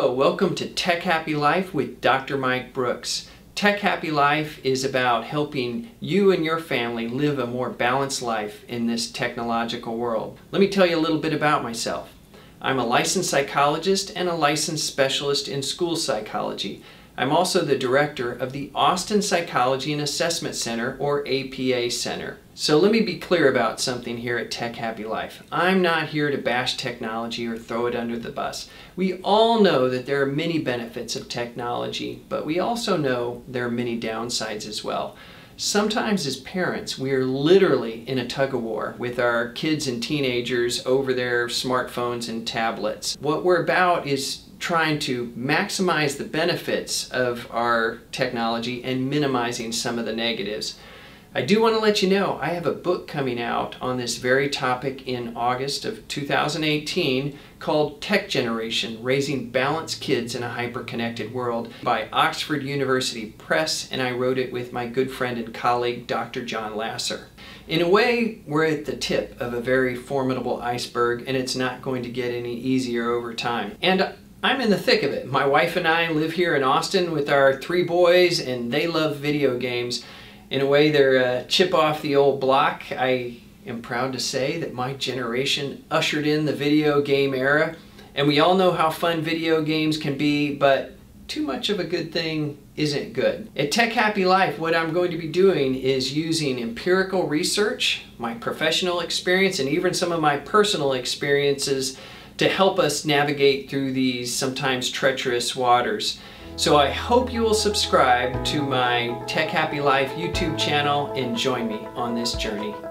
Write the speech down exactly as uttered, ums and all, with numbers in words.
Hello, welcome to Tech Happy Life with Doctor Mike Brooks. Tech Happy Life is about helping you and your family live a more balanced life in this technological world. Let me tell you a little bit about myself. I'm a licensed psychologist and a licensed specialist in school psychology. I'm also the director of the Austin Psychology and Assessment Center, or A P A Center. So let me be clear about something here at Tech Happy Life. I'm not here to bash technology or throw it under the bus. We all know that there are many benefits of technology, but we also know there are many downsides as well. Sometimes as parents, we are literally in a tug-of-war with our kids and teenagers over their smartphones and tablets. What we're about is trying to maximize the benefits of our technology and minimizing some of the negatives. I do want to let you know I have a book coming out on this very topic in August of two thousand eighteen called Tech Generation: Raising Balanced Kids in a Hyper-Connected World by Oxford University Press, and I wrote it with my good friend and colleague Doctor John Lasser. In a way, we're at the tip of a very formidable iceberg, and it's not going to get any easier over time. And I'm in the thick of it. My wife and I live here in Austin with our three boys, and they love video games. In a way, they're a chip off the old block. I am proud to say that my generation ushered in the video game era, and we all know how fun video games can be, but too much of a good thing isn't good. At Tech Happy Life, what I'm going to be doing is using empirical research, my professional experience, and even some of my personal experiences to help us navigate through these sometimes treacherous waters. So I hope you will subscribe to my Tech Happy Life YouTube channel and join me on this journey.